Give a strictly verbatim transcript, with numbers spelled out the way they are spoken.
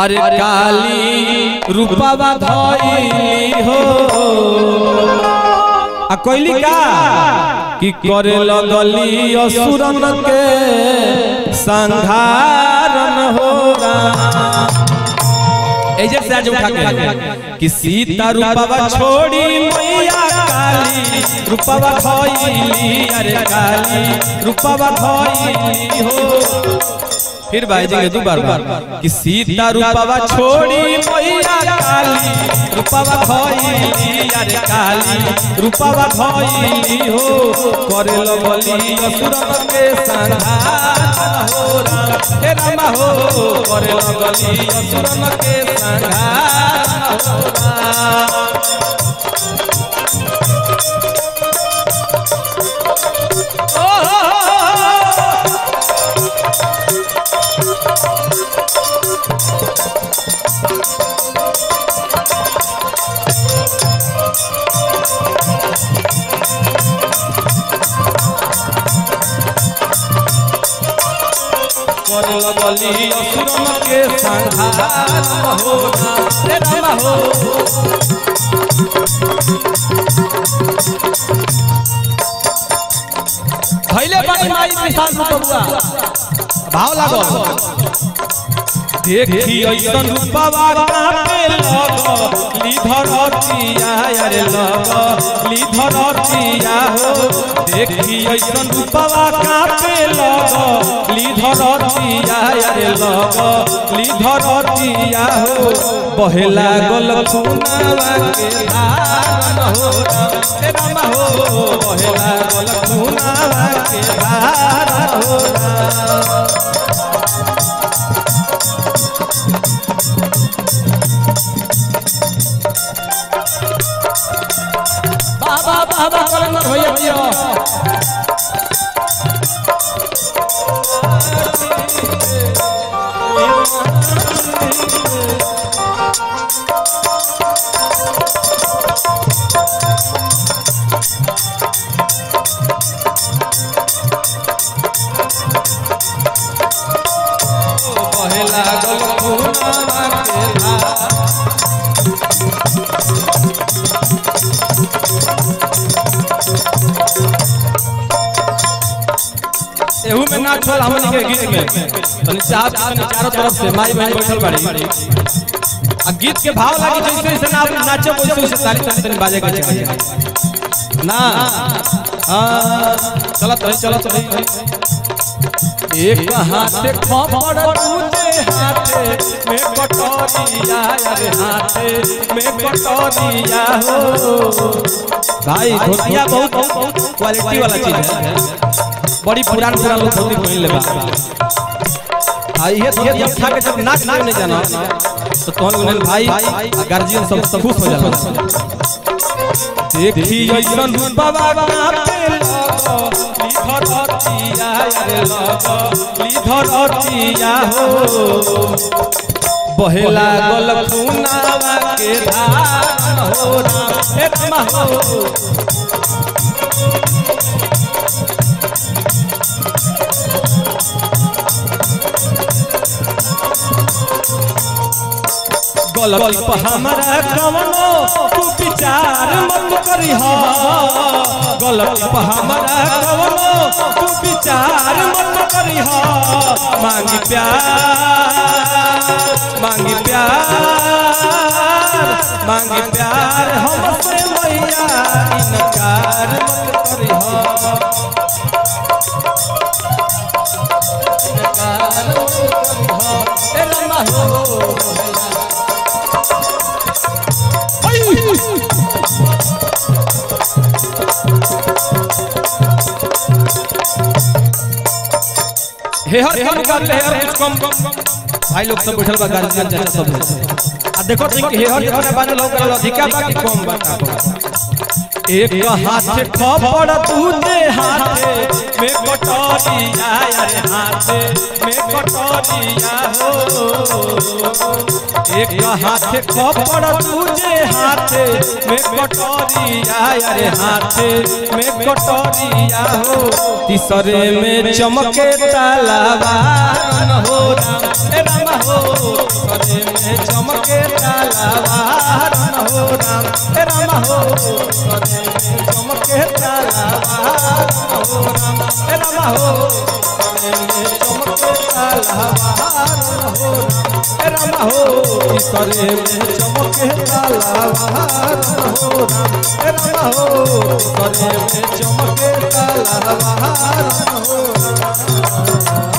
अरे काली रूपवा धइली हो आ कोइली का कि करे लगली असुरन के संहारन होगा। ऐसे से आज उठा के कि सीता रूपवा छोड़ी मैया काली रूपवा धइली अरे काली रूपवा धइली हो। फिर भाई जी दो बार बार कि सीता रूपवा छोड़ी मैया काली रूपवा धइली अरे काली रूपवा धइली हो। करे लगली असुरन के संहार हो राम हे राम हो। करे लगली असुरन के संहार हो राम। करे लगली असुरन के संहार हो रे राम हो। भइले बानी माई विशाल रूपवा भाव लागो देखी ऐसन रूपवा कापे लगली धरतिया अरे लगली धरतिया हो। देखी ऐसन रूपवा कापे लगली धरतिया अरे लगली धरतिया हो। बहे लागल खूनवा के धार हो रे राम हो। बहे लागल खूनवा के धार हो राम। बाबा बाबा कलंदर भैया भैया बहे लागल खूनवा के धार। एहू में ना छोड़ हमनी के गीत में तनी चाहत तनी चारों तरफ से माई बहन बैठल बाड़ी आ गीत के भाव लागी जैसे जैसे ना नाचो वैसे वैसे ताली ताली तनी बाजे के चाहिए ना। हां चलत है चलत है। एक हाथे खपड़ दूजे हाथे में कटोरिया अरे हाथे में कटोरिया हो। भाई धोतिया बहुत बहुत क्वालिटी वाला चीज है। बड़ी पुरान पुरान लोग धोती पहन ले बा। आई ये धोती उठा के जब नाच नहीं जाना तो कौन गुनन भाई गार्जियन सब सब खुश हो जाला। देखी ऐसन रूपवा कापे लगली धरतिया अरे लगली धरतिया हो। बहे लागल खूनवा के धार हो राम हे राम हो। गलती पर हमारा कवनो तू विचार मत करिह। गलती पर हमारा कवनो तू विचार मत करिह। मांगी प्यार मांगी प्यार मांगी प्यार हमसे मैया इनकार मत करिह। इनकार मत करिह ए राम हो। हेहर कम कर ले हेहर कुछ कम भाई लोग सब बैठल बा गार्जियन जन सब आ देखो ठीक हेहर कोने बाने लोग कर अधिका बा कि कम बा। एक हाथे खपड़ दूजे हाथे में कटोरिया अरे हाथे में कटोरिया हो। एक हाथे खपड़ दूजे हाथे में कटोरिया अरे हाथे में कटोरिया हो। तीसरे में चमके तलवार हो राम हे राम हो। तीसरे चमके तलवार हो राम हे राम हो करे में चमके तलवार हो राम हे राम हो करे में चमके तलवार हो राम हे राम हो करे में चमके तलवार हो राम हे राम हो करे में चमके तलवार हो राम।